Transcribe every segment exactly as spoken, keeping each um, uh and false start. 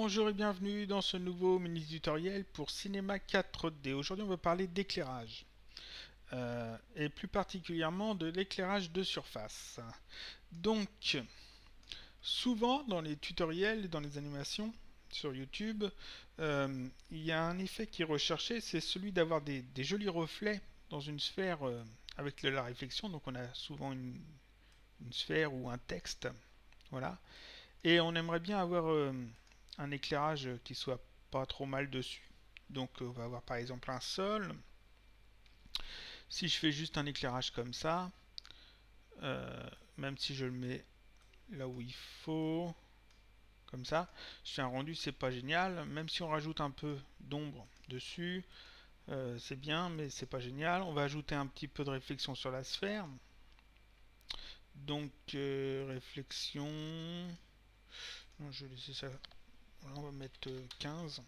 Bonjour et bienvenue dans ce nouveau mini tutoriel pour Cinema quatre D. Aujourd'hui on va parler d'éclairage euh, et plus particulièrement de l'éclairage de surface. Donc souvent dans les tutoriels et dans les animations sur YouTube, euh, il y a un effet qui est recherché, c'est celui d'avoir des, des jolis reflets dans une sphère euh, avec de la réflexion. Donc on a souvent une, une sphère ou un texte, voilà. Et on aimerait bien avoir euh, un éclairage qui soit pas trop mal dessus. Donc on va avoir par exemple un sol. Si je fais juste un éclairage comme ça, euh, même si je le mets là où il faut, comme ça, je fais un rendu, c'est pas génial. Même si on rajoute un peu d'ombre dessus, euh, c'est bien, mais c'est pas génial. On va ajouter un petit peu de réflexion sur la sphère. Donc euh, réflexion, non, je vais laisser ça. Voilà, on va mettre quinze.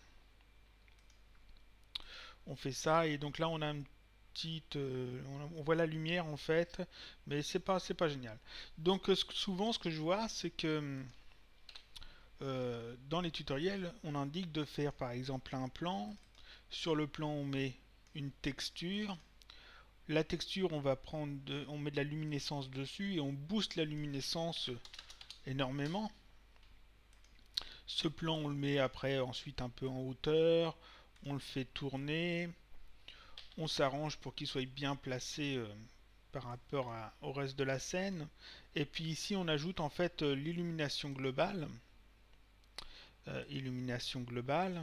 On fait ça et donc là on a une petite, euh, on, on voit la lumière en fait, mais c'est pas c'est pas génial. Donc euh, souvent ce que je vois c'est que euh, dans les tutoriels on indique de faire par exemple un plan. Sur le plan on met une texture. La texture on va prendre de, on met de la luminescence dessus et on booste la luminescence énormément. Ce plan on le met après ensuite un peu en hauteur, on le fait tourner. On s'arrange pour qu'il soit bien placé euh, par rapport à, au reste de la scène. Et puis ici on ajoute en fait euh, l'illumination globale. Euh, illumination globale.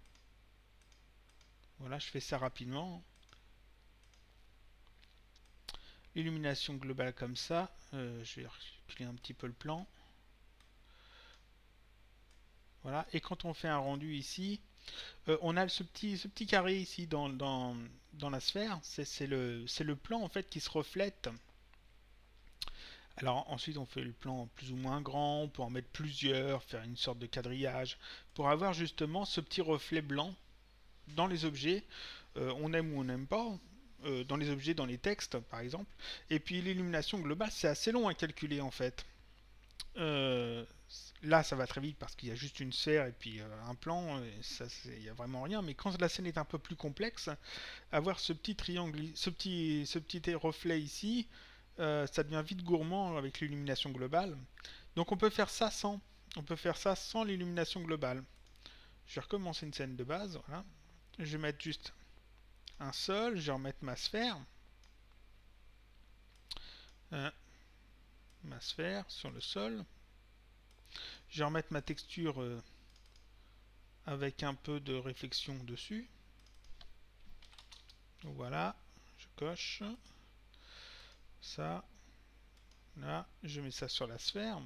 Voilà, je fais ça rapidement. Illumination globale comme ça. Euh, je vais reculer un petit peu le plan. Voilà, et quand on fait un rendu ici, euh, on a ce petit, ce petit carré ici dans, dans, dans la sphère. C'est le, le plan en fait qui se reflète. Alors ensuite on fait le plan plus ou moins grand, on peut en mettre plusieurs, faire une sorte de quadrillage, pour avoir justement ce petit reflet blanc dans les objets, euh, on aime ou on n'aime pas, euh, dans les objets, dans les textes par exemple. Et puis l'illumination globale c'est assez long à calculer en fait. Euh, là ça va très vite parce qu'il y a juste une sphère et puis euh, un plan, et ça il n'y a vraiment rien, mais quand la scène est un peu plus complexe, avoir ce petit triangle, ce petit, ce petit reflet ici, euh, ça devient vite gourmand avec l'illumination globale. Donc on peut faire ça sans. On peut faire ça sans l'illumination globale. Je vais recommencer une scène de base. Voilà. Je vais mettre juste un sol. Je vais remettre ma sphère. Euh, ma sphère sur le sol. Je vais remettre ma texture euh, avec un peu de réflexion dessus. Voilà. Je coche. Ça. Là. Je mets ça sur la sphère.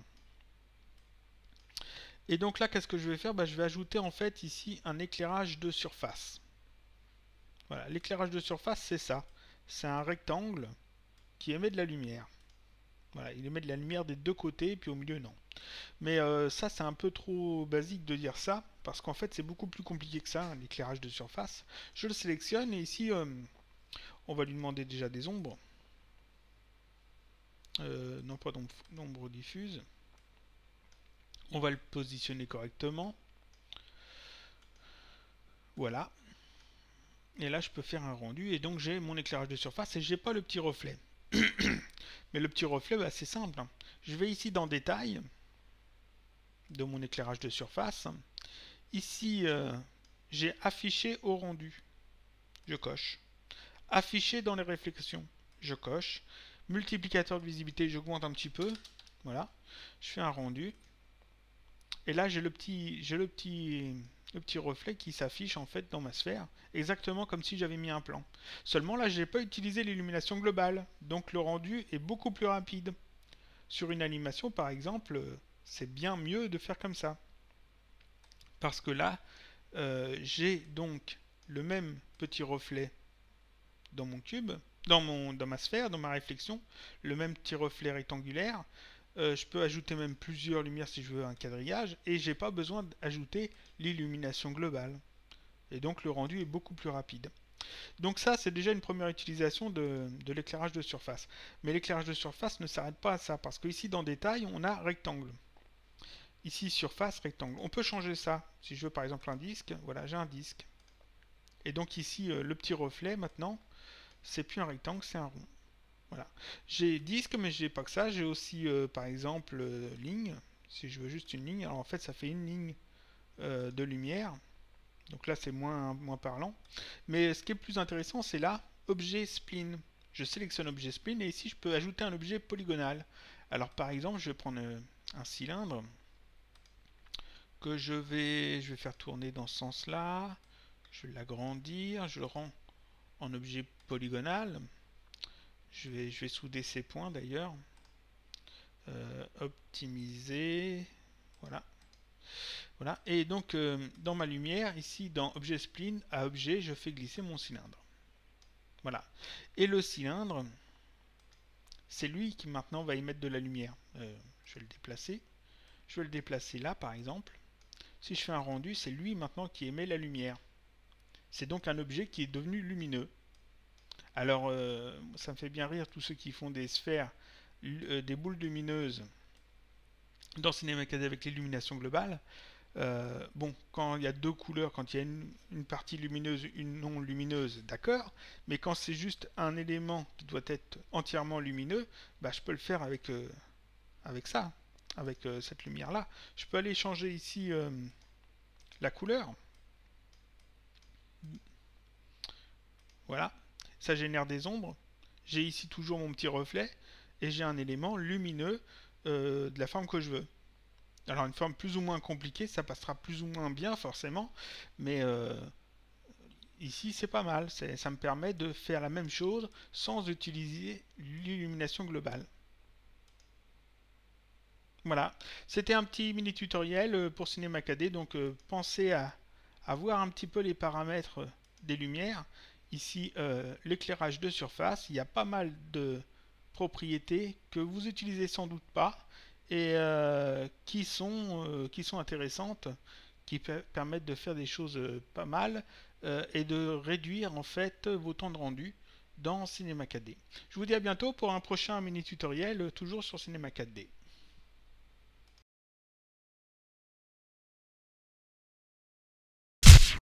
Et donc là, qu'est-ce que je vais faire? Bah, je vais ajouter en fait ici un éclairage de surface. Voilà, l'éclairage de surface, c'est ça. C'est un rectangle qui émet de la lumière. Voilà, il émet de la lumière des deux côtés, puis au milieu, non. Mais euh, ça, c'est un peu trop basique de dire ça, parce qu'en fait, c'est beaucoup plus compliqué que ça, l'éclairage de surface. Je le sélectionne, et ici, euh, on va lui demander déjà des ombres. Euh, non pas d'ombre diffuse. On va le positionner correctement. Voilà. Et là, je peux faire un rendu, et donc j'ai mon éclairage de surface, et j'ai pas le petit reflet. Mais le petit reflet, bah, c'est simple. Je vais ici dans Détail, de mon éclairage de surface. Ici, euh, j'ai Affiché au rendu. Je coche. Affiché dans les réflexions. Je coche. Multiplicateur de visibilité, j'augmente un petit peu. Voilà. Je fais un rendu. Et là, j'ai le petit, j'ai le petit, le petit reflet qui s'affiche en fait dans ma sphère, exactement comme si j'avais mis un plan. Seulement là, j'ai pas utilisé l'illumination globale, donc le rendu est beaucoup plus rapide. Sur une animation, par exemple, c'est bien mieux de faire comme ça, parce que là, euh, j'ai donc le même petit reflet dans mon cube, dans mon, dans ma sphère, dans ma réflexion, le même petit reflet rectangulaire. Euh, je peux ajouter même plusieurs lumières si je veux un quadrillage, et j'ai pas besoin d'ajouter l'illumination globale. Et donc le rendu est beaucoup plus rapide. Donc ça, c'est déjà une première utilisation de, de l'éclairage de surface. Mais l'éclairage de surface ne s'arrête pas à ça, parce qu'ici dans Détail, on a rectangle. Ici, surface, rectangle. On peut changer ça. Si je veux par exemple un disque, voilà, j'ai un disque. Et donc ici, euh, le petit reflet, maintenant, c'est plus un rectangle, c'est un rond. Voilà. J'ai disque, mais j'ai pas que ça. J'ai aussi, euh, par exemple, euh, ligne. Si je veux juste une ligne, alors en fait, ça fait une ligne euh, de lumière. Donc là, c'est moins, moins parlant. Mais ce qui est plus intéressant, c'est là, objet spline. Je sélectionne objet spline et ici, je peux ajouter un objet polygonal. Alors par exemple, je vais prendre euh, un cylindre que je vais, je vais faire tourner dans ce sens-là. Je vais l'agrandir, je le rends en objet polygonal. Je vais, je vais souder ces points d'ailleurs. Euh, optimiser. Voilà. Voilà. Et donc, euh, dans ma lumière, ici, dans objet spline, à objet, je fais glisser mon cylindre. Voilà. Et le cylindre, c'est lui qui maintenant va émettre de la lumière. Euh, je vais le déplacer. Je vais le déplacer là, par exemple. Si je fais un rendu, c'est lui maintenant qui émet la lumière. C'est donc un objet qui est devenu lumineux. Alors, euh, ça me fait bien rire tous ceux qui font des sphères, euh, des boules lumineuses dans Cinema quatre D avec l'illumination globale. Euh, bon, quand il y a deux couleurs, quand il y a une, une partie lumineuse, une non lumineuse, d'accord. Mais quand c'est juste un élément qui doit être entièrement lumineux, bah, je peux le faire avec, euh, avec ça, avec euh, cette lumière-là. Je peux aller changer ici euh, la couleur. Voilà, ça génère des ombres. J'ai ici toujours mon petit reflet et j'ai un élément lumineux euh, de la forme que je veux. Alors une forme plus ou moins compliquée, ça passera plus ou moins bien forcément, mais euh, ici c'est pas mal. Ça me permet de faire la même chose sans utiliser l'illumination globale. Voilà, c'était un petit mini tutoriel pour Cinema quatre D, donc euh, pensez à, à voir un petit peu les paramètres des lumières. Ici, euh, l'éclairage de surface, il y a pas mal de propriétés que vous utilisez sans doute pas et euh, qui, sont, euh, qui sont intéressantes, qui per permettent de faire des choses euh, pas mal euh, et de réduire en fait vos temps de rendu dans Cinema quatre D. Je vous dis à bientôt pour un prochain mini tutoriel, toujours sur Cinema quatre D.